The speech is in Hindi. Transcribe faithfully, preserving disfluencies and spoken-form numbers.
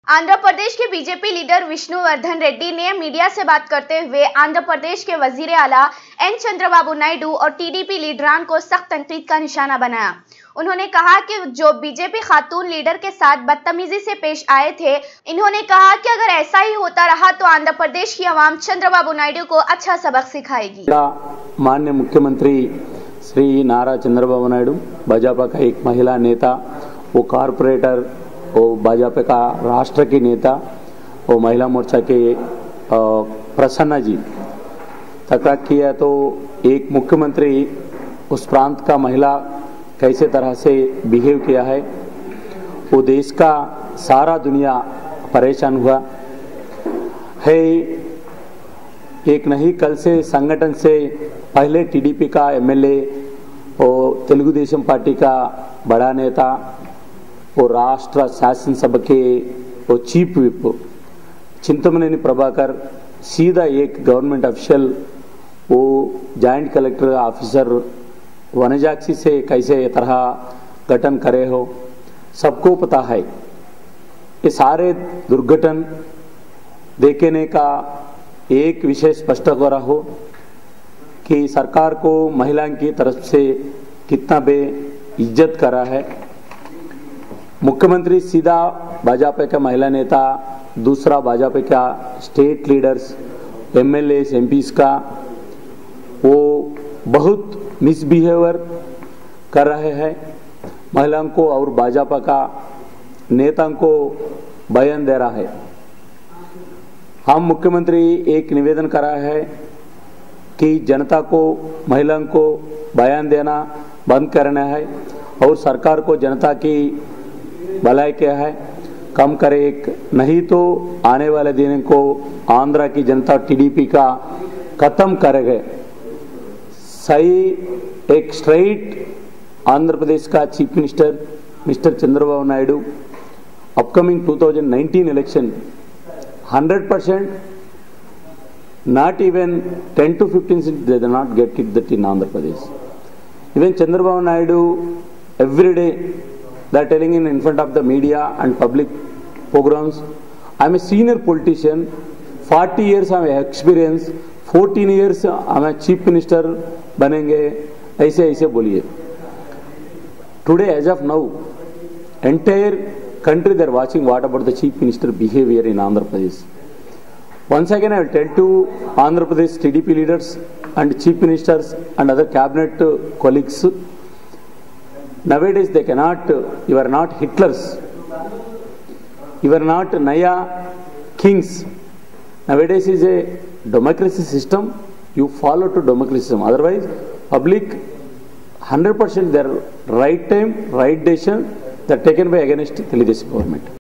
आंध्र प्रदेश के बीजेपी लीडर विष्णुवर्धन रेड्डी ने मीडिया से बात करते हुए आंध्र प्रदेश के वजीर आला एन चंद्रबाबू नायडू और टीडीपी लीडरान को सख्त तनकीद का निशाना बनाया। उन्होंने कहा कि जो बीजेपी खातून लीडर के साथ बदतमीजी से पेश आए थे, इन्होंने कहा कि अगर ऐसा ही होता रहा तो आंध्र प्रदेश की आवाम चंद्रबाबू नायडू को अच्छा सबक सिखाएगी। माननीय मुख्यमंत्री श्री नारा चंद्रबाबू नायडू, भाजपा का एक महिला नेता, वो कारपोरेटर, वो भाजपा का राष्ट्र की नेता, वो महिला मोर्चा के प्रसन्ना जी तकरार किया तो एक मुख्यमंत्री उस प्रांत का महिला कैसे तरह से बिहेव किया है, वो देश का सारा दुनिया परेशान हुआ है। एक नहीं कल से संगठन से पहले टीडीपी का एमएलए और तेलुगु देशम पार्टी का बड़ा नेता और राष्ट्र शासनसभा के वो चीफ विप चिंतमनेनी प्रभाकर सीधा एक गवर्नमेंट ऑफिशियल वो जॉइंट कलेक्टर ऑफिसर वनजाक्षी से कैसे तरह गठन करे हो, सबको पता है। ये सारे दुर्घटन देखने का एक विषय स्पष्ट हो रहा हो कि सरकार को महिला की तरफ से कितना बे इज्जत करा है। मुख्यमंत्री सीधा भाजपा का महिला नेता, दूसरा भाजपा का स्टेट लीडर्स, एमएलए, एमपीस का वो बहुत मिसबिहेवियर कर रहे हैं। महिलाओं को और भाजपा का नेताओं को बयान दे रहा है। हम मुख्यमंत्री एक निवेदन कर रहा है कि जनता को, महिलाओं को बयान देना बंद करना है और सरकार को जनता की भलाई क्या है कम करे, एक नहीं तो आने वाले दिन को आंध्र की जनता टीडीपी का खत्म करेगा। सही एक स्ट्रेट आंध्र प्रदेश का chief minister mister Chandrababu Naidu upcoming two thousand nineteen election hundred percent not even ten to fifteen seats they do not get it that in Andhra Pradesh. Even Chandrababu Naidu every day they are telling in, in front of the media and public programs, I am a senior politician, forty years I have experience, fourteen years I am a chief minister बनेंगे, ऐसे ऐसे बोलिए। Today as of now entire country they are watching what about the chief minister behavior in Andhra Pradesh. Once again I will tell to Andhra Pradesh T D P leaders and chief ministers and other cabinet colleagues, nowadays they cannot, you are not Hitlers, you are not Naya kings. Nowadays is a democracy system, you follow to democracy system. Otherwise public one hundred percent their right time, right decision that taken by against Telugudesam government.